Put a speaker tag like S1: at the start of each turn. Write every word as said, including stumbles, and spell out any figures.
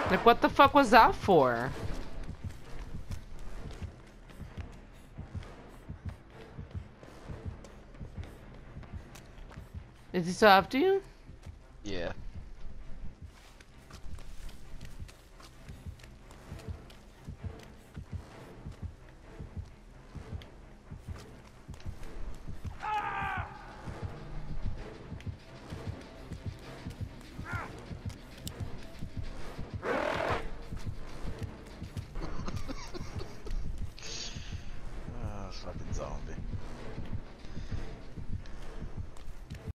S1: Like, what the fuck was that for? Is he still after you?